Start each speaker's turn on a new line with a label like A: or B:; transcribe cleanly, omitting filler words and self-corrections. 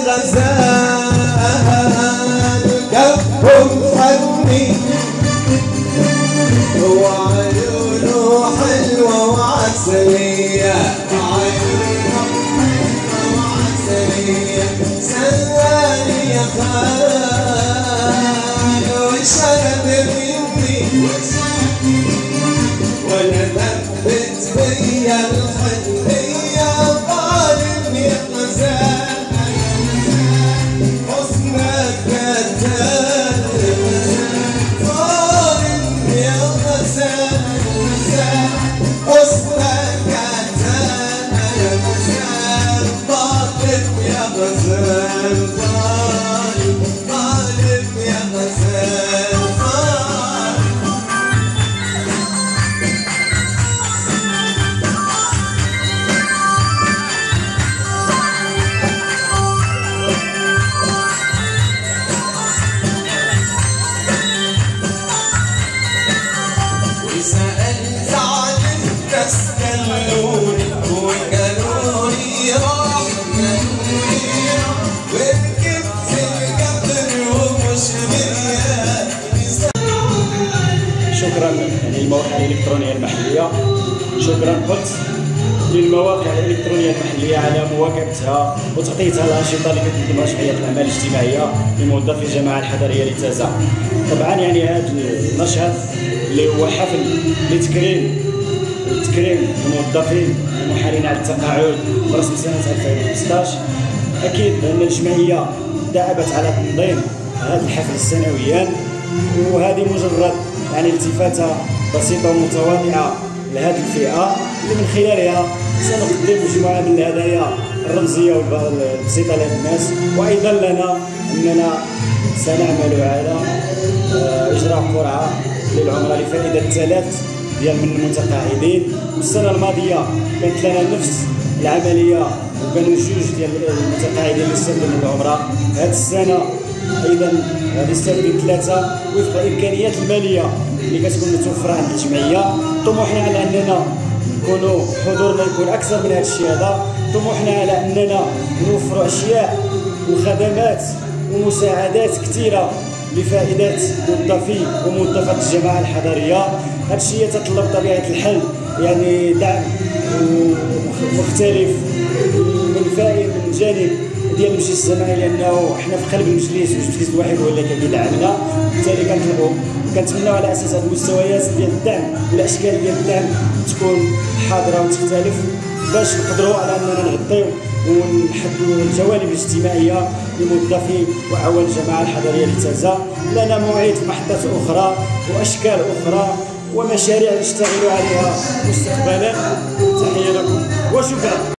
A: غزال قلبهم حني وعيونه حلوة وعسلية سلاني يا خال وشرب مني وانا ثبت بيا الحنية ظالم يا غزال حسنك قتال ظالم يا غزال حسنك قتال يا غزال ظالم يا غزال ظالم يا غزال سألت عن الناس قالولي وقالولي راح وركبت القطر ومش مريان.
B: شكرا للمواقع الإلكترونية المحلية، شكرا قلت للمواقع الإلكترونية المحلية على مواكبتها وتغطيتها الأنشطة اللي كتقدمها جمعية الأعمال الاجتماعية لموظفي الجماعة الحضرية لتازا. طبعا يعني هذا النشاط اللي هو حفل لتكريم الموظفين المحالين على التقاعد برسم سنة 2015. أكيد أن الجمعية دأبت على تنظيم هذا الحفل السنويا، وهذه مجرد يعني التفاتة بسيطة ومتواضعة لهذه الفئة اللي من خلالها سنقدم مجموعة من الهدايا الرمزية والبسيطة لهذ الناس. وأيضا لنا أننا سنعمل على إجراء قرعة للعمرة لفائدة 3 ديال من المتقاعدين. والسنة الماضية كانت لنا نفس العملية وكانوا 2 ديال المتقاعدين اللي استخدموا العمرة. هذه السنة أيضا غادي يستخدم 3 وفق الإمكانيات المالية اللي كتكون متوفرة عند الجمعية. طموحنا على أننا نكونوا حضورنا يكون أكثر من هذا الشيء هذا. طموحنا على أننا نوفروا أشياء وخدمات ومساعدات كثيرة لفائدة موظفي وموظفات الجماعة الحضرية. هذا الشيء يتطلب طبيعة الحال يعني دعم مختلف من جانب ديال المجلس الزمني، لانه حنا في قلب المجلس والمجلس الواحد هو اللي كيدعمنا. بالتالي كنتمناو على اساس هذه المستويات ديال الدعم والاشكال ديال الدعم تكون حاضره وتختلف باش نقدروا على اننا نغطيو ونحدوا الجوانب الاجتماعيه لموظفي وعوان الجماعه الحضريه لتازا. لنا موعد في محطات اخرى واشكال اخرى ومشاريع نشتغل عليها مستقبلا. تحيه لكم وشكرا.